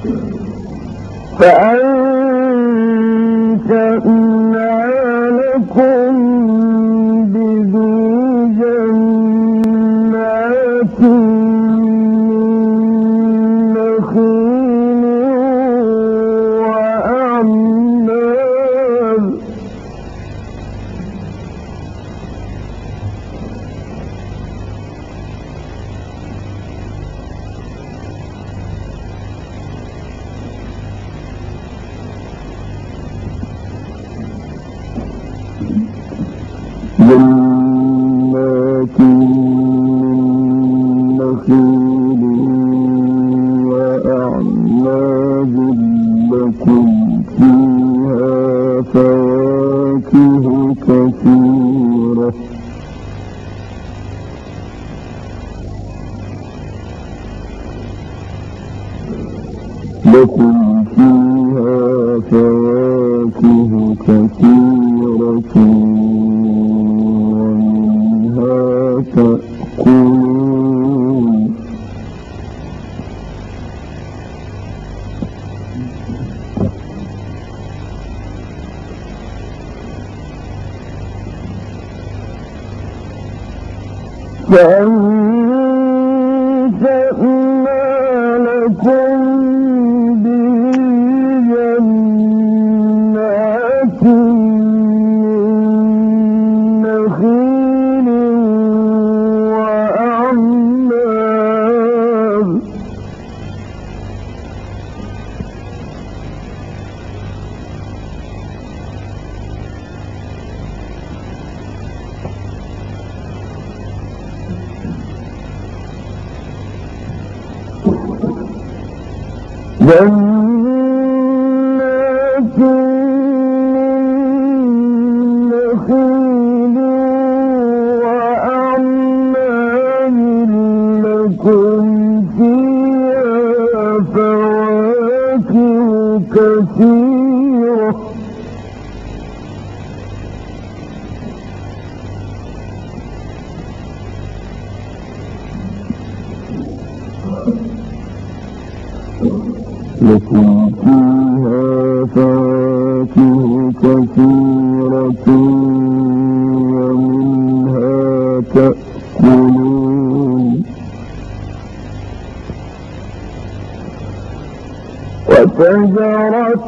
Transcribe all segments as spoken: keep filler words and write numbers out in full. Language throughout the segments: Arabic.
فأنشأنا لكم به جنات من نخيل وأعناب جنات من نخيل وأعناب لكم فيها فواكه كثيرة لكم فيها فواكه كثيرة تأكلون فأنشأنا لكم به جنات من نخيل وأعناب جنات من نخيل وأعناب لكم فيها فواكه كثيرة لكم فيها فواكه كثيرة ومنها تأكلون وشجرة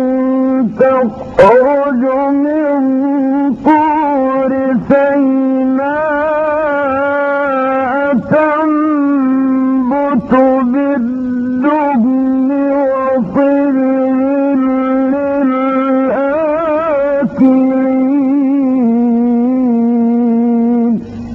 تخرج من طور سيناء تنبت بالدهن وصبغ للآكلين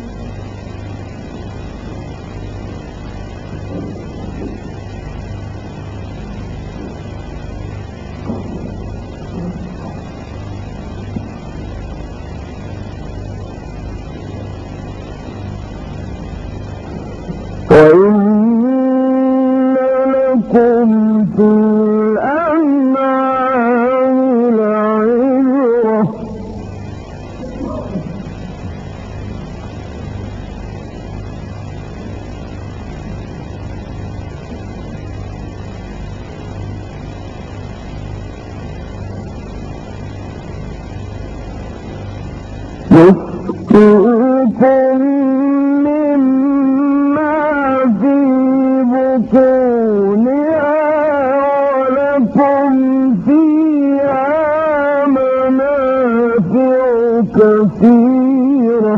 وإن لكم في الأنعام لعبرة يسقيكم مما في بطونها ولكم فيها منافع كثيرة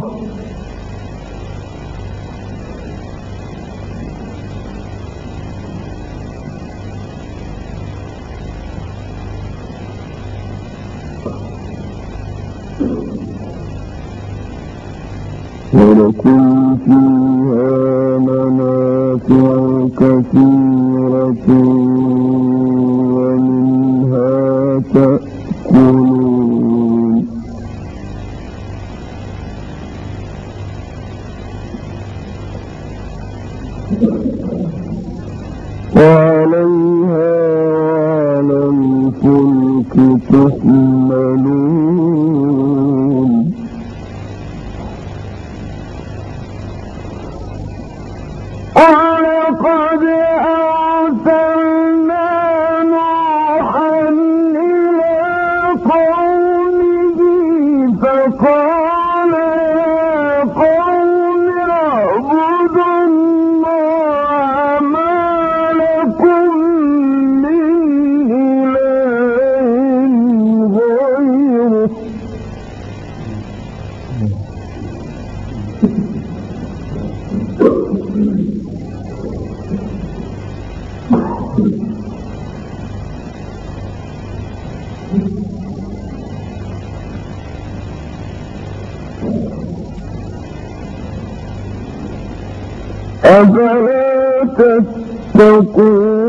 ولكم فيها منافع كثيرة ومنها تأكلون وعليها وعلى الفلك تحملون أفلا تتقون